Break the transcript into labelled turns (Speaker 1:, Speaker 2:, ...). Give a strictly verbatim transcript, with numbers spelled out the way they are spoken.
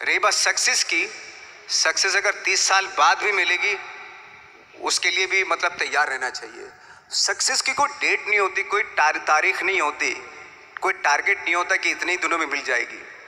Speaker 1: रही बात सक्सेस की, सक्सेस अगर तीस साल बाद भी मिलेगी उसके लिए भी मतलब तैयार रहना चाहिए। सक्सेस की कोई डेट नहीं होती, कोई तारीख नहीं होती, कोई टारगेट नहीं होता कि इतने ही दिनों में मिल जाएगी।